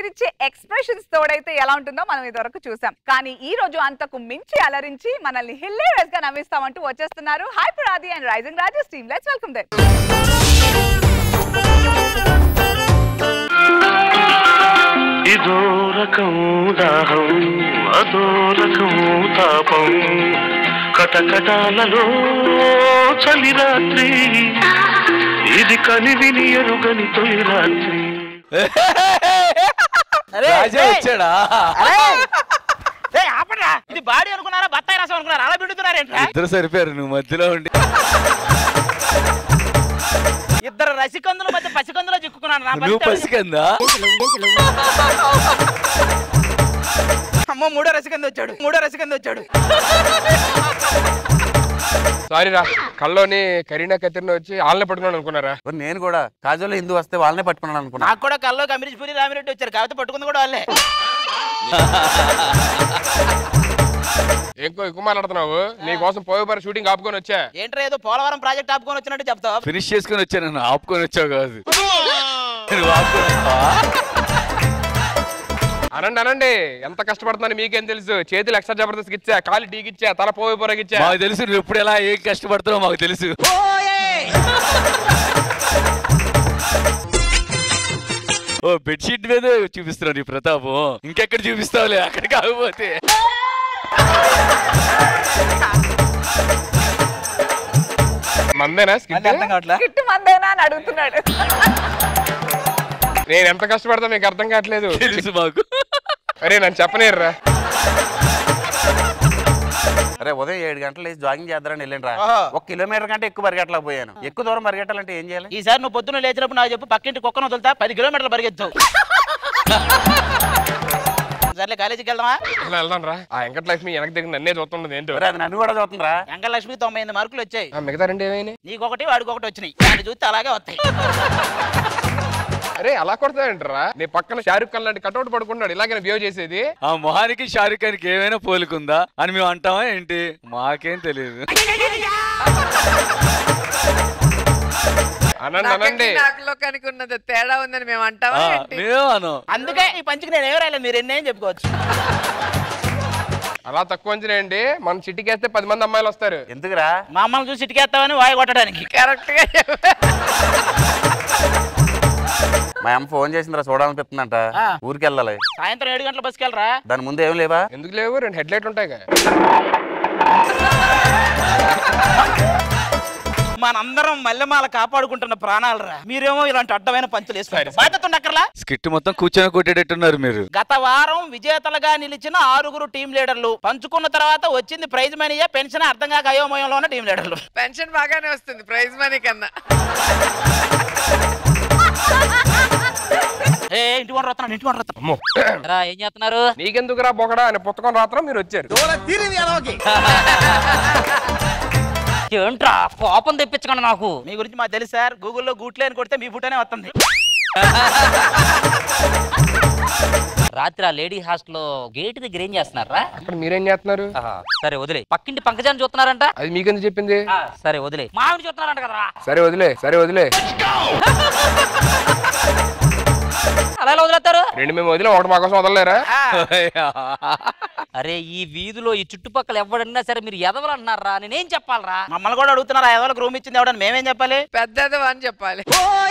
మీరిచ్చే ఎక్స్ప్రెషన్స్ తోడైతే ఎలా ఉంటుందో మనం ఇదివరకు చూసాం. కానీ ఈ రోజు అంతకు మించి అలరించి మనల్ని హిల్లేరియస్ గా నవ్విస్తామంటూ వచ్చేస్తున్నారు hyper Aadi and rising Rajesh team. Let's welcome them. ఇదో రకం దాహం అదో రకం తాపం కటకటాలలో చలి రాత్రి ఇది కని విని ఎరుగని తొలి రాత్రి. వచ్చాడా? ఇది బాడీ అనుకున్నారా బత్తాయి రసం అనుకున్నారా? అలా పిండుతున్నారేంట్రా? ఇద్దరు సరిపోయారు, నువ్వు మధ్యలో ఉండి. ఇద్దరు రసికందుల మధ్య పసికందులో చిక్కుకున్నాను. నువ్వు పసికందా? అమ్మో మూడో రసికంది వచ్చాడు. సారీ రా, కల్లోని కరీనా కత్తిరిని వచ్చి వాళ్ళని పట్టుకున్నాను అనుకున్నారా? నేను కూడా కాజోలో హిందూ వస్తే వాళ్ళనే పట్టుకున్నాను అనుకున్నా. నాకు కూడా కల్లోకి అమరీష్ పురి రామిరెడ్డి వచ్చారు, కాబట్టి పట్టుకుంది కూడా వాళ్ళే. ఎక్కువ మాట్లాడుతున్నావు. నీ కోసం పోయేపారు షూటింగ్ ఆపుకొని వచ్చా. ఏంట్రా ఏదో పోలవరం ప్రాజెక్ట్ ఆపుకొని వచ్చినట్టు చెప్తావు? ఫినిష్ చేసుకుని వచ్చా, నన్ను ఆపుకొని వచ్చావు కాదు. అనండి ఎంత కష్టపడుతున్నాను మీకేం తెలుసు. చేతులు ఎక్స్ట్రా జబర్దస్త్ ఇచ్చా, కాలు టీకిచ్చా, తల పోయిపోరగిచ్చా. మాకు తెలుసు నువ్వు ఎప్పుడు ఎలా ఏం కష్టపడుతున్నావు మాకు తెలుసు. ఓ బెడ్షీట్ మీద చూపిస్తున్నావు నీ ప్రతాపం, ఇంకెక్కడ చూపిస్తావులే, అక్కడ కాకపోతే. మందేనా కిట్టు మందేనా అని అడుగుతున్నాడు. నేను ఎంత కష్టపడతా మీకు అర్థం కావట్లేదు. తెలుసు మాకు. అరే నన్ను చెప్పనేర్రా. అరే ఉదయం 7 గంటలు లేచి జాగింగ్ చేద్దారని వెళ్ళండి రా. 1 కిలోమీటర్ కంటే ఎక్కువ పరిగెట్టలేకపోయాను. ఎక్కువ దూరం పరిగెట్టాలంటే ఏం చేయాలి? ఈసారి నువ్వు పొద్దున్న లేచినప్పుడు నాకు చెప్పు, పక్కింటి కుక్కను వదులుతా 10 కిలోమీటర్లు పరిగెత్తావు. సర్లే కాలేజీకి వెళ్దామా? వెళ్దాం రా. ఆ వెంకటలక్ష్మి వెనక దగ్గర నన్నే చూస్తుండదు ఏంటో. అది నన్ను కూడా చూస్తుందిరా. వెంకటలక్ష్మికి 98 మార్కులు వచ్చాయి. మిగతా రెండు ఏమైనా? నీకొకటి వాడికి ఒకటి వచ్చినాయి. దాన్ని చూస్తే అలాగే వస్తాయి. అరే అలా కొడతాయంటారా? నీ పక్కన షారుఖ్ ఖాన్ లాంటి కటౌట్ పడుకున్నాడు, ఇలాగే బిహేవ్ చేసేది. ఆ మొహానికి షారుఖ్ ఖాన్కి ఏమైనా పోలికుందా అని మేము అంటామా ఏంటి? మాకేం తెలియదు. అనండి తేడా ఉందని మేము అంటామా? అందుకే ఈ పంచుకి నేను ఏమి రాయలేదు, మీరు ఎన్నేం చెప్పుకోవచ్చు. అలా తక్కువ అంచనేయండి. మనం చిటికేస్తే 10 మంది అమ్మాయిలు వస్తారు. ఎందుకురా? మా అమ్మని చూసి ఇటుకేస్తామని వాయి కొట్టడానికి. కరెక్ట్ గా మా అమ్మ ఫోన్ చేసిందిరా, చూడాలనిపిస్తుందంట. ఊరికి వెళ్ళాలి. సాయంత్రం 7 గంటల బస్కి వెళ్ళరా? దాని ముందు ఏం లేవా? ఎందుకు లేవు? 2 హెడ్ లైట్లు ఉంటాయి కదా. మనందరం మల్లెమాల కాపాడుకుంటున్న ప్రాణాలు రా, మీరేమో ఇలాంటి అడ్డమైన పంచులు వేసుకోండి. బాధ్యత ఉండక్కర్లా. స్కిట్ మొత్తం కూర్చొని కొట్టేటట్టున్నారు మీరు. గత వారం విజేతలుగా నిలిచిన 6 టీం లీడర్లు పంచుకున్న తర్వాత వచ్చింది ప్రైజ్ మనీయే పెన్షన్ అర్థం కాక అయోమయంలో ఉన్న టీం లీడర్లు. పెన్షన్ బాగానే వస్తుంది ప్రైజ్ మనీ కన్నా. ఇంటి ఏం చేస్తున్నారు? నీకెందుకురా బొకడా అని పుస్తకం రాత్రం మీరు వచ్చారు. ఏంట్రా కోపం తెప్పించకండి నాకు. మీ గురించి మాకు తెలుసు సార్. గూగుల్లో గూట్లే అని కొడితే మీ ఫోటోనే వస్తుంది. రాత్రి ఆ లేడీ హాస్టల్ గేట్ దగ్గర ఏం చేస్తున్నారా? అక్కడ మీరేం చేస్తున్నారు? సరే వదిలే. పక్కింటి పంకజాన్ని చూస్తున్నారంట. అది మీకెందుకు చెప్పింది? సరే వదిలే. మామిడి చూస్తున్నారంట కదా. సరే వదిలే. అలా వదిలేస్తారు? 2 మేము వదిలే, 1 మా కోసం వదలలేరా? అరే ఈ వీధిలో ఈ చుట్టుపక్కల ఎవడన్నా సరే మీరు ఎదవలు అంటున్నారా? నేనేం చెప్పాలరా? మమ్మల్ని కూడా అడుగుతున్నారా ఎదవలకు రూమ్ ఇచ్చింది ఎవడని? మేమేం చెప్పాలి? పెద్దది అని చెప్పాలి.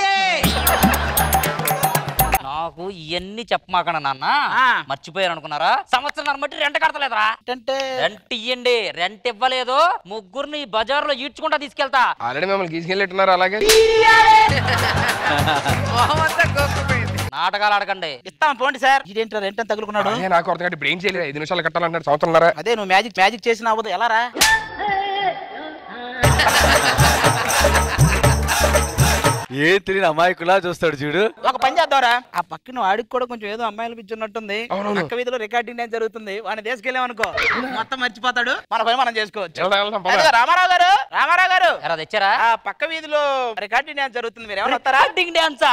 నాకు ఇవన్నీ చెప్పమాకండి నాన్న. మర్చిపోయారు అనుకున్నారా? సంవత్సరం బట్టి రెంట్ కడతలేదురా. రెంట్ ఇయ్యండి. రెంట్ ఇవ్వలేదు ముగ్గురిని బజార్ లో ఈడ్చుకుంటా తీసుకెళ్తా. ఆల్రెడీ మిమ్మల్ని తీసుకెళ్ళిట్టున్నారు. అలాగే నాటకాలు ఆడకండి. ఇస్తాం పోండి సార్. ఇదేంటో రెంట్ తగులుకున్నాడు. నాకు అర్థం ఇప్పుడు ఏం చేయలేదు. 5 నిమిషాలు కట్టాలంటారు. సంవత్సరంన్నారా? అదే నువ్వు మ్యాజిక్ చేసిన అవ్వదు. ఎలా రా? ఏ తెలియని అమాయకులా చూస్తాడు చూడు. ఒక పని చేద్దాంరా, ఆ పక్కన వాడికి కూడా కొంచెం ఏదో అమ్మాయిలు పిచ్చున్నట్టుంది. పక్క వీధిలో రికార్డింగ్ డాన్స్ జరుగుతుంది. వాడిని తీసుకెళ్ళామనుకో మొత్తం మర్చిపోతాడు. మన పని మనం చేసుకోవచ్చు. రామారావు గారు ఎలా తెచ్చారా? ఆ పక్క వీధిలో రికార్డింగ్ డాన్స్ జరుగుతుంది. మీరు ఏమైనా వస్తారా? రికార్డింగ్ డాన్సా?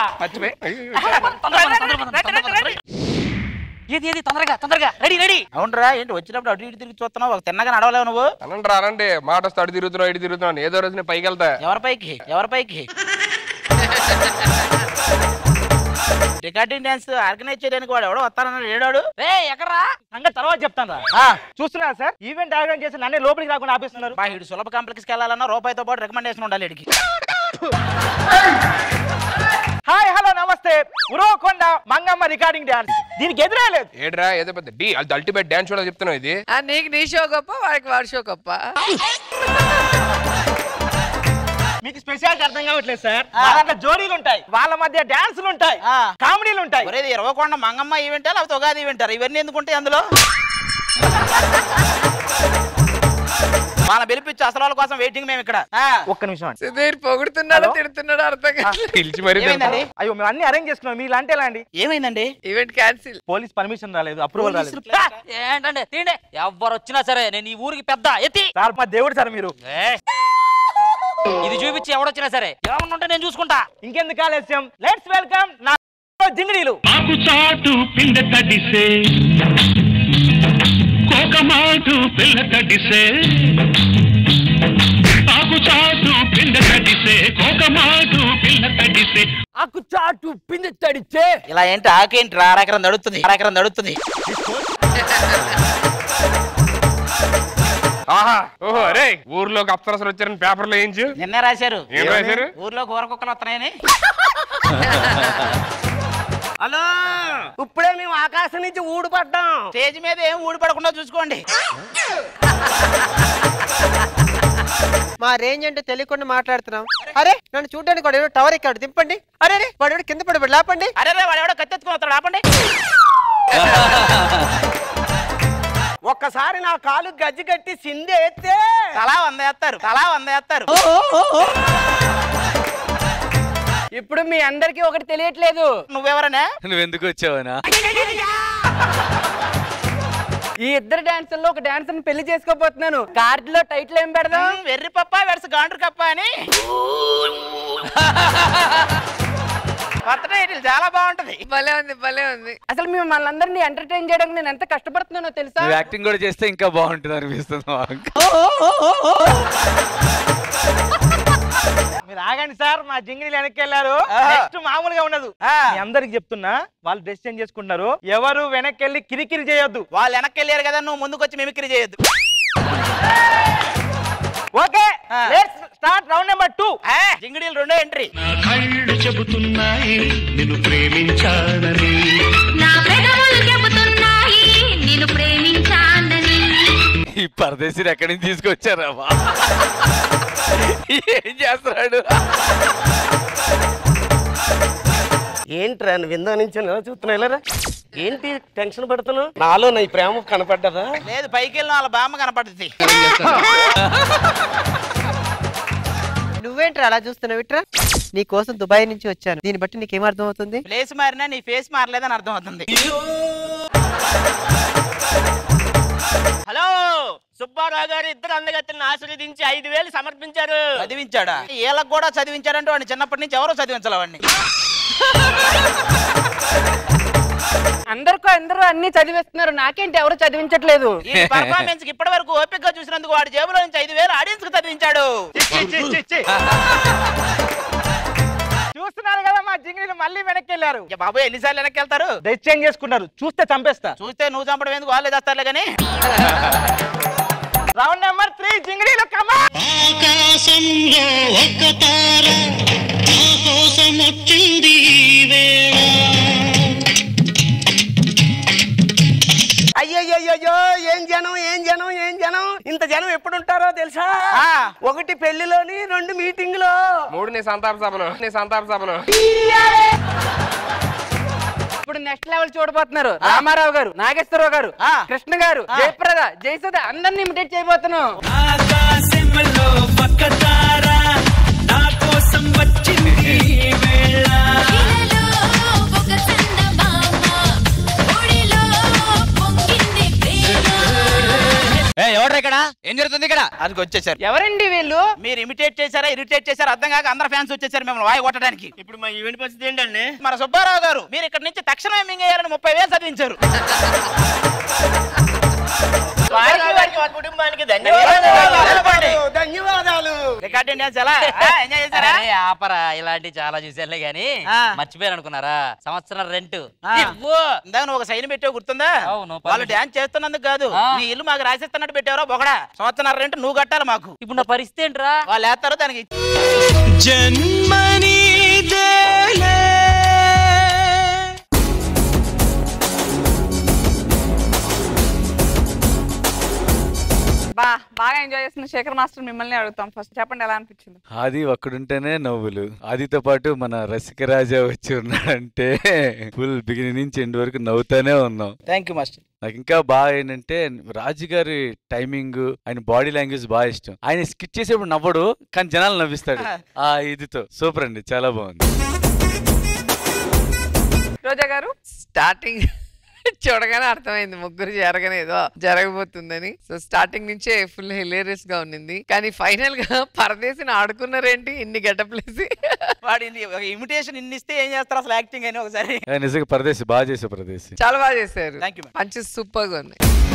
ఏది తొందరగా రెడీ. అవునరా, ఏంటి వచ్చినప్పుడు అటు ఇటు తిరిగి చూస్తున్నావు? ఒక తిన్నగా నడవలేవు నువ్వు? అనండి మాట వస్తే అటు తిరుగుతున్నావు ఏదో రోజు నేను పైకి వెళ్తా. ఎవరి పైకి? రికార్డింగ్ డాన్స్ ఆర్గనైజ్ చేయడానికి వాడు ఎవడో వస్తానన్నాడు. ఏడాడు ఎక్కడా సంగతి తర్వాత చెప్తాను చూస్తున్నా సార్. ఈవెంట్ ఆర్గనైజ్ చేసి నన్నే లోపలికి రాకుండా ఆపేస్తున్నారు. ఇడు సులభ కాంప్లెక్స్కి వెళ్ళాలన్నా రూపాయితో పాటు రికమెండేషన్ ఉండాలి ఇడికి. హాయ్ హలో నమస్తే. ఉరవకొండ మంగమ్మ రికార్డింగ్ డాన్స్ దీనికి ఎదురే లేదు. ఏడ్రా ఏదో పెద్ద డి అల్టిమేట్ డాన్స్ షో చెప్తున్నావు. ఇది నీకు నీ షో గొప్ప, వాడికి వాడి షో గొప్ప. మీకు స్పెషాలిటీ అర్థం కావట్లేదు సార్. దాంట్లో జోడీలు ఉంటాయి, వాళ్ళ మధ్య డాన్సులు ఉంటాయి, కామెడీలు ఉంటాయి. ఒరేది ఇరవకొండ మంగమ్మ ఈవెంట్ లేకపోతే ఉగాది ఈవెంట్ ఇవన్నీ ఎందుకుంటాయి అందులో? మన పిలిపించి అసలు కోసం వెయిటింగ్ మేము ఇక్కడ. ఒక్క నిమిషం అండి. సుధీర్ పొగుడుతున్నాడో తిడుతున్నాడో అర్థం కాదు. పిలిచి మరి అయ్యో మేము అన్ని అరేంజ్ చేసుకున్నాం. మీరు అంటే ఎలా అండి? ఏమైందండి? Event cancel. పోలీస్ పర్మిషన్ రాలేదు, అప్రూవల్ రాలేదు. ఏంటండి తీండే ఎవ్వరు వచ్చినా సరే నేను ఈ ఊరికి పెద్ద ఎత్తి సార్ మా దేవుడు సార్ మీరు. ఇది చూపించి ఎవడొచ్చినా సరే ఏమన్నా ఉంటే నేను చూసుకుంటా. ఇంకెందుకు ఆలస్యం, లెట్స్ వెల్కమ్ నా జింగిడీలు. ఆకు చాటు పిండ తడిసే కోకమాటు పిల్ల తడిసే ఆకు చాటు పిండ తడిసే కోకమాటు పిల్ల తడిసే ఆకు చాటు పిండి తడిచే. ఇలా ఏంటి ఆకేంటి అరెకరం నడుస్తుంది, అరెకరం నడుస్తుంది. ఆహా ఓహో అరే ఊర్లోకి అప్సరసలు వచ్చారని పేపర్లో వేయించు. నిన్నే రాశారు. ఏం రాశారు? ఊర్లో కూరకుక్కలు వస్తున్నాయని. హలో, ఇప్పుడే మేము ఆకాశం నుంచి ఊడిపడ్డాం. స్టేజ్ మీద ఏం ఊడిపడకుండా చూసుకోండి. మా రేంజ్ అంటే తెలియకుండా మాట్లాడుతున్నాం. అరే నన్ను చూడడానికి వాడు టవర్ ఎక్కాడు, దింపండి. అరే వాడు కింద పడి లేపండి. అరే వాడు ఎవడో కత్తెత్తుకుని వస్తాడు, ఆపండి. ఒక్కసారి నా కాలు గజ్జి కట్టి సిందేస్తే తలా 100 వేస్తారు, తలా 100 వేస్తారు. ఇప్పుడు మీ అందరికి ఒకటి తెలియట్లేదు. నువ్వెవరనే? నువ్వెందుకు వచ్చావనా? ఈ ఇద్దరు డాన్సర్లో ఒక డాన్సర్ పెళ్లి చేసుకోబోతున్నాను. కార్డులో టైటిల్ ఏం పెడదాం? వెర్రి పప్ప వెర్స్ గాండ్రు కప్ప అని. కొత్త టైటిల్ చాలా బాగుంటది. భలే ఉంది, భలే ఉంది. అసలు మేము మనందరినీ ఎంటర్టైన్ చేయడానికి నేను ఎంత కష్టపడుతున్నానో తెలుసా? నువ్వు యాక్టింగ్ కూడా చేస్తే ఇంకా బాగుంటుంది అనిపిస్తుంది. మీరు ఆగండి సార్, మా జింగిలీలు వెనక్కి వెళ్ళారు. నెక్స్ట్ మామూలుగా ఉండదు. మీ అందరికి చెప్తున్నా, వాళ్ళు డ్రెస్ చేంజ్ చేసుకుంటున్నారు. ఎవరు వెనక్కి వెళ్ళి కిరికిరి చేయొద్దు. వాళ్ళు వెనక్కి వెళ్ళారు కదా, నువ్వు ముందుకు వచ్చి మిమిక్రీ చేయొద్దు. Okay, let's start round number 2. జింగిడీలు రెండో ఎంట్రీ. నా కళ్ళు చెబుతున్నాయి నిన్ను ప్రేమించానని, నా పెదవులు చెబుతున్నాయి నిన్ను ప్రేమించాలని. ఈ పరదేశీని ఎక్కడి నుంచి తీసుకొచ్చారా? ఏం చేస్తున్నాడు? ఏంట్రా నువ్వు ఇందా నుంచి చూస్తున్నా? ఏంటి టెన్షన్ పడుతున్నావు? నాలో నా ప్రేమ కనపడ్డదా? లేదు, పైకి వెళ్ళిన వాళ్ళ బామ్మ కనపడుతుంది. నువ్వేంట్రా అలా చూస్తున్నావు? ఇట్రా, నీ కోసం దుబాయ్ నుంచి వచ్చాను. దీన్ని బట్టి నీకేం అర్థం అవుతుంది? ప్లేస్ మారినా నీ ఫేస్ మారలేదని అర్థం అవుతుంది. హలో, సుబ్బారావు గారు ఇద్దరు అందగత్తెలను ఆశీర్వదించి 5,000 సమర్పించారు. చదివించాడా? వీళ్ళకి కూడా చదివించాడంటే వాడిని చిన్నప్పటి నుంచి ఎవరో చదివించాలి వాడిని. అందరూ అన్ని చదివిస్తున్నారు, నాకేంటి ఎవరు చదివించట్లేదు. ఈ పర్ఫార్మెన్స్ కి ఇప్పటి వరకు ఓపిక చూసినందుకు వాడి జేబులో నుంచి 5,000 ఆడియన్స్ కు చదివించాడు. చూస్తున్నారు కదా, మా జింగిలీలు మళ్ళీ వెనక్కి వెళ్ళారు. బాబు ఎన్నిసార్లు వెనక్కి వెళ్తారు? డ్రెస్ చేంజ్ చేసుకున్నారు, చూస్తే చంపేస్తా. చూస్తే నువ్వు చంపడం ఎందుకు, వాళ్ళే చేస్తారులే కానీ. రౌండ్ నెంబర్ 3 జింగిలీలు కమాన్. ఆకాశంలో ఒక తార నా కోసం వచ్చింది వేళ. అయ్యయ్యో, ఏం జనం ఇంత జనం ఎప్పుడు ఉంటారో తెలుసా? 1 పెళ్లిలోని, 2 మీటింగ్ లో, 3 నీ సంతాప సభలో. ఇప్పుడు నెక్స్ట్ లెవెల్ చూడబోతున్నారు. రామారావు గారు, నాగేశ్వరరావు గారు, కృష్ణ గారు, జయప్రద, జయసుధ అందరిని ఇమిటేట్ చేయబోతున్నాం. ఎవరు ఇక్కడ? ఏం జరుగుతుంది ఇక్కడ? అది వచ్చేసారు. ఎవరండి వీళ్ళు? మీరు ఇమిటేట్ చేశారా ఇరిటేట్ చేశారా అర్థం కాక అందరు ఫ్యాన్స్ వచ్చేసారు మిమ్మల్ని వాయి కొట్టడానికి. ఇప్పుడు మా ఈవెంట్ పరిస్థితి ఏంటండి? మన సుబ్బారావు గారు మీరు ఇక్కడ నుంచి తక్షణమే మింగేయాలని 30,000 చదివించారు. కుటుంబానికి ధన్యవాదాలు. రికార్డింగ్ డాన్స్ ఎలా ఎంజాయ్ చేశారా? ఆపరా, ఇలాంటి చాలా చూసానులే గానీ మర్చిపోయారు అనుకున్నారా? సంవత్సరం రెంట్ ఇందాక నువ్వు ఒక సైన్ పెట్టావు గుర్తుందా? వాళ్ళు డాన్స్ చేస్తున్నందుకు కాదు, నీ ఇల్లు మాకు రాసిస్తున్నట్టు పెట్టావరా బొగడా. సంవత్సరం రెంట్ నువ్వు కట్టాలి మాకు. ఇప్పుడు నా పరిస్థితి ఏంట్రా? వాళ్ళు వేస్తారు దానికి. జన్మని బాగా ఎంజాయ్ చేస్తున్న శేఖర్ మాస్టర్ మిమ్మల్ని అడుగుతాం. ఫస్ట్ చెప్పండి ఎలా అనిపించింది? అది ఒక్కడుంటేనే నవ్వులు. ఆదితో పాటు మన రసికరాజా వచ్చి ఉన్నాడంటే ఫుల్ బిగినింగ్ నుంచి ఎండ్ వరకు నవ్వుతానే ఉన్నాం. Thank you master. నాకు ఇంకా బాగా ఏంటంటే రాజు గారి టైమింగ్, ఆయన బాడీ లాంగ్వేజ్ బాగా ఇష్టం. ఆయన స్కిట్ చేసేప్పుడు నవ్వడు కానీ జనాలు నవ్విస్తాడు. ఆ ఇదితో సూపర్ అండి, చాలా బాగుంది. రోజా గారు స్టార్టింగ్ చూడగానే అర్థమైంది ముగ్గురు జరగనే ఏదో జరగబోతుందని. సో స్టార్టింగ్ నుంచే ఫుల్ హిలేరియస్ గా ఉన్నింది. కానీ ఫైనల్ గా పరదేశిని ఆడుకున్నారేంటి ఇన్ని గెటప్లేసి? వాడి ఇమిటేషన్ ఇన్ని ఇస్తే ఏం చేస్తారు అసలు యాక్టింగ్ అని ఒకసారి. నిజంగా పరదేశి బాగా చేసే పరదేశి చాలా బాగా చేశారు. Thank you. పంచెస్ సూపర్ గా ఉన్నాయి.